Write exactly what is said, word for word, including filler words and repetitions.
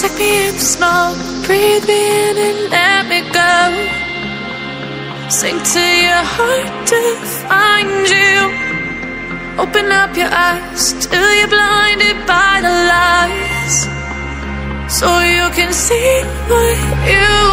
Take me in the smoke, breathe me in and let me go. Sink to your heart to find you. Open up your eyes till you're blinded by the lies, so you can see what you